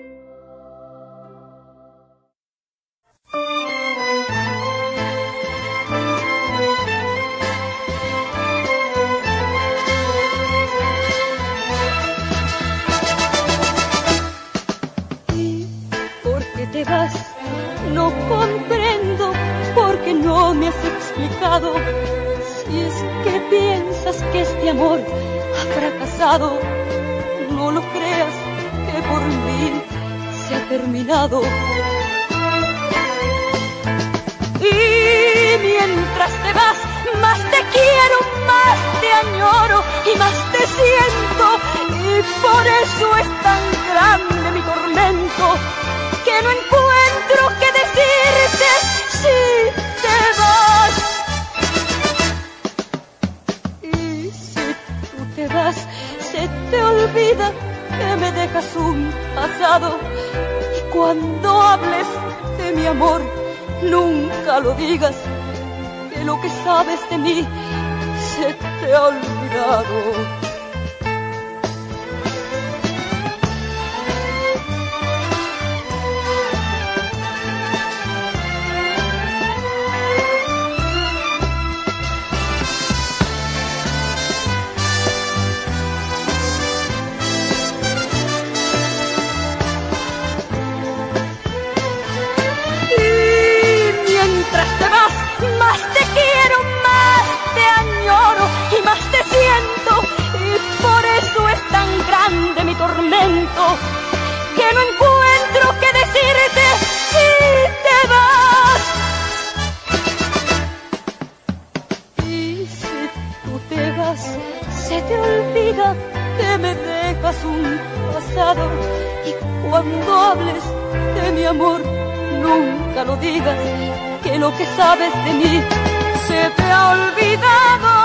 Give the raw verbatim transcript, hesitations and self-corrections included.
Te vas, no comprendo porque no me has explicado. Si es que piensas que este amor ha fracasado, no lo creas que por mí se ha terminado. Y mientras te vas, más te quiero, más te añoro y más te siento. Y por eso es tan grande mi tormento que no encuentro qué decirte si te vas. Y si tú te vas, se te olvida que me dejas un pasado. Y cuando hables de mi amor, nunca lo digas, que lo que sabes de mí se te ha olvidado. Más te quiero, más te añoro y más te siento. Y por eso es tan grande mi tormento que no encuentro qué decirte si te vas. Y si tú te vas, se te olvida que me dejas un pasado. Y cuando hables de mi amor, nunca lo digas, que lo que sabes de mí se te ha olvidado.